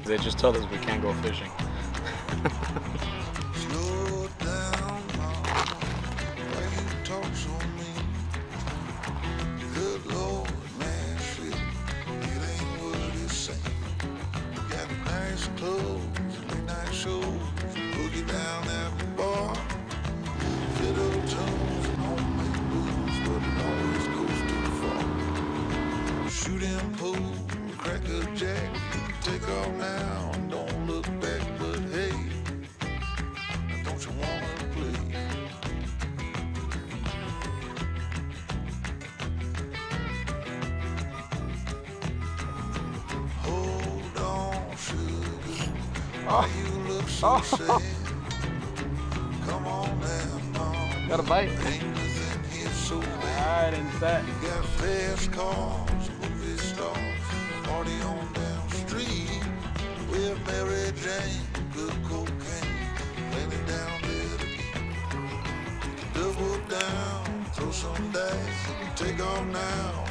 They just told us we can't go fishing. Slow down, mama, why you talk so mean? Good Lord, Nashville, it ain't what it seems. Got nice clothes, midnight shows, boogie down at the bar. Fiddle tunes and homemade blues, but it always goes too far. Shooting pool, crack a jack, take off now and don't look back, but hey, don't you wanna play? Hold on, sugar, why you look so sad? Come on now, mom, Got a bite. ain't nothing here so bad. Alright, and set. You got fast cars, movie stars, party on down the street. With Mary Jane, good cocaine, plenty down there to eat. Double down, throw some dice, take off now.